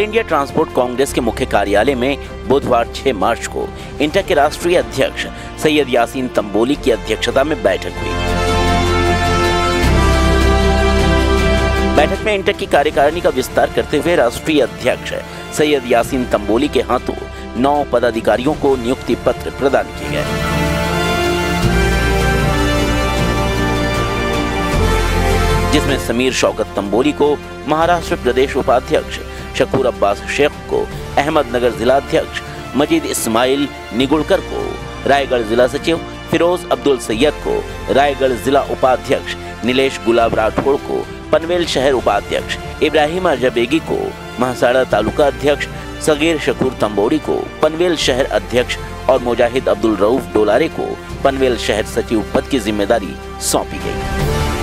India transport Congress के मुख्य कार्यालय में बुधवार 6 मार्च को इंटक के राष्ट्रीय अध्यक्ष सैयद यासीन तंबोली की अध्यक्षता में बैठक हुई। बैठक में इंटक की कार्यकारिणी का विस्तार करते हुए राष्ट्रीय अध्यक्ष सैयद यासीन तंबोली के हाथों 9 पदाधिकारियों को नियुक्ति पत्र प्रदान किए गए। जिसमें समीर शौकत तंबोली को महाराष्ट्र प्रदेश उपाध्यक्ष, शकूर अब्बास शेख को अहमदनगर जिला अध्यक्ष, मजीद इस्माइल निगुड़कर को रायगढ़ जिला सचिव, फिरोज अब्दुल सैयद को रायगढ़ जिला उपाध्यक्ष, नीलेश गुलाब राठौड़ को पनवेल शहर उपाध्यक्ष, इब्राहिम अजबेगी को महसाड़ा तालुका अध्यक्ष, सगीर शकूर तंबोली को पनवेल शहर अध्यक्ष और मुजाहिद अब्दुल रऊफ डोलारे को पनवेल शहर सचिव पद की जिम्मेदारी सौंपी गई।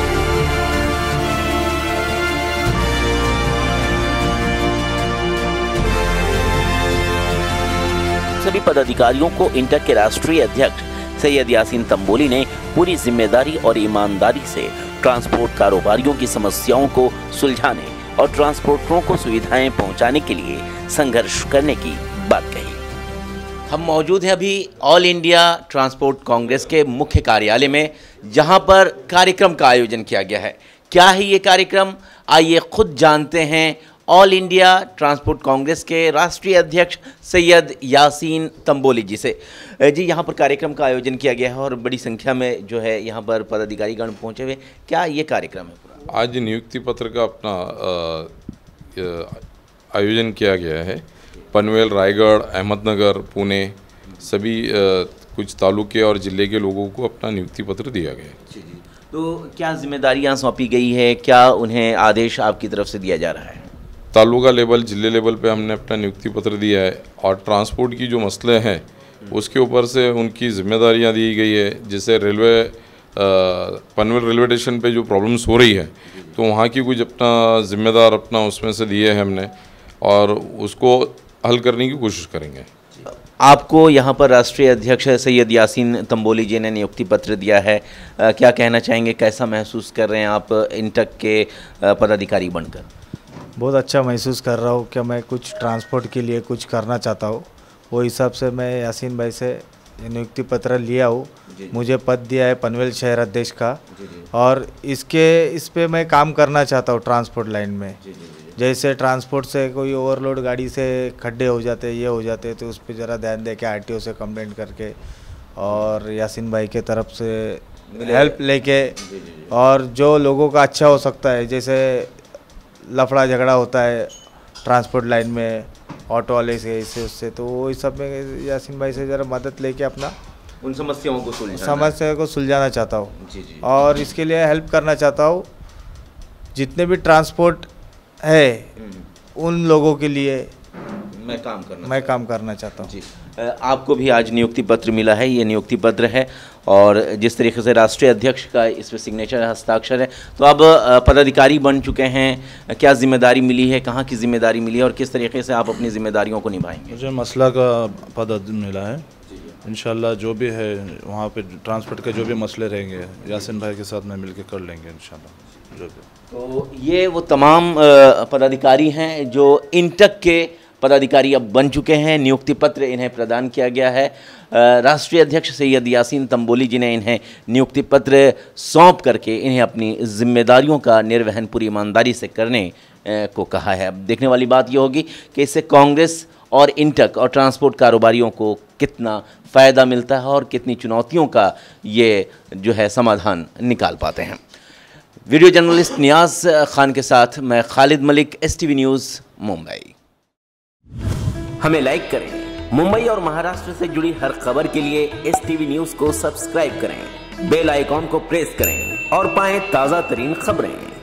सभी पदाधिकारियों को इंटक के राष्ट्रीय अध्यक्ष सैयद यासीन तंबोली ने पूरी जिम्मेदारी और ईमानदारी से ट्रांसपोर्ट कारोबारियों की समस्याओं को सुलझाने और ट्रांसपोर्टरों को सुविधाएं पहुंचाने के लिए संघर्ष करने की बात कही। हम मौजूद हैं अभी ऑल इंडिया ट्रांसपोर्ट कांग्रेस के मुख्य कार्यालय में, जहां पर कार्यक्रम का आयोजन किया गया है। क्या है ये कार्यक्रम, आइए खुद जानते हैं ऑल इंडिया ट्रांसपोर्ट कांग्रेस के राष्ट्रीय अध्यक्ष सैयद यासीन तंबोली जी से। जी, यहाँ पर कार्यक्रम का आयोजन किया गया है और बड़ी संख्या में जो है यहाँ पर पदाधिकारीगण पहुँचे हुए। क्या ये कार्यक्रम है पूरा? आज नियुक्ति पत्र का अपना आयोजन किया गया है। पनवेल, रायगढ़, अहमदनगर, पुणे सभी कुछ तालुके और ज़िले के लोगों को अपना नियुक्ति पत्र दिया गया है। जी जी, तो क्या जिम्मेदारियाँ सौंपी गई है, क्या उन्हें आदेश आपकी तरफ से दिया जा रहा है? तालुका लेवल, जिले लेवल पे हमने अपना नियुक्ति पत्र दिया है और ट्रांसपोर्ट की जो मसले हैं उसके ऊपर से उनकी जिम्मेदारियां दी गई है। जैसे रेलवे पनवेल रेलवे स्टेशन पे जो प्रॉब्लम्स हो रही है तो वहाँ की कुछ अपना जिम्मेदार अपना उसमें से दिए हैं हमने और उसको हल करने की कोशिश करेंगे। आपको यहाँ पर राष्ट्रीय अध्यक्ष सैयद यासीन तंबोली जी ने नियुक्ति पत्र दिया है, क्या कहना चाहेंगे, कैसा महसूस कर रहे हैं आप इंटक के पदाधिकारी बनकर? बहुत अच्छा महसूस कर रहा हूँ कि मैं कुछ ट्रांसपोर्ट के लिए कुछ करना चाहता हूँ। वो हिसाब से मैं यासीन भाई से नियुक्ति पत्र लिया हूँ। मुझे पद दिया है पनवेल शहर अध्यक्ष का और इस पे मैं काम करना चाहता हूँ ट्रांसपोर्ट लाइन में। जैसे ट्रांसपोर्ट से कोई ओवरलोड गाड़ी से खड्डे हो जाते, ये हो जाते, तो उस पर ज़रा ध्यान दे के आरटीओ से कंप्लेंट करके और यासीन भाई के तरफ से हेल्प लेके और जो लोगों का अच्छा हो सकता है, जैसे लफड़ा झगड़ा होता है ट्रांसपोर्ट लाइन में ऑटो वाले से इससे उससे, तो वो इस सब में यासीन भाई से ज़रा मदद लेके अपना उन समस्या को सुलझाना चाहता हूँ और इसके लिए हेल्प करना चाहता हूँ। जितने भी ट्रांसपोर्ट है उन लोगों के लिए मैं काम करना चाहता हूँ। जी, आपको भी आज नियुक्ति पत्र मिला है, ये नियुक्ति पत्र है और जिस तरीके से राष्ट्रीय अध्यक्ष का इस पर सिग्नेचर हस्ताक्षर है, तो अब पदाधिकारी बन चुके हैं, क्या जिम्मेदारी मिली है, कहाँ की जिम्मेदारी मिली है और किस तरीके से आप अपनी जिम्मेदारियों को निभाएंगे? मुझे मसला का पद मिला है। इंशाल्लाह जो भी है वहाँ पे ट्रांसपोर्ट के जो भी मसले रहेंगे यासीन भाई के साथ में मिलकर कर लेंगे इंशाल्लाह जो भी। तो ये वो तमाम पदाधिकारी हैं जो इंटक के पदाधिकारी अब बन चुके हैं। नियुक्ति पत्र इन्हें प्रदान किया गया है। राष्ट्रीय अध्यक्ष सैयद यासीन तंबोली जी ने इन्हें नियुक्ति पत्र सौंप करके इन्हें अपनी जिम्मेदारियों का निर्वहन पूरी ईमानदारी से करने को कहा है। अब देखने वाली बात यह होगी कि इससे कांग्रेस और इंटक और ट्रांसपोर्ट कारोबारियों को कितना फ़ायदा मिलता है और कितनी चुनौतियों का ये जो है समाधान निकाल पाते हैं। वीडियो जर्नलिस्ट नियाज खान के साथ मैं खालिद मलिक, STV न्यूज़, मुंबई। हमें लाइक करें। मुंबई और महाराष्ट्र से जुड़ी हर खबर के लिए STV न्यूज़ को सब्सक्राइब करें, बेल आइकॉन को प्रेस करें और पाएं ताज़ा तरीन खबरें।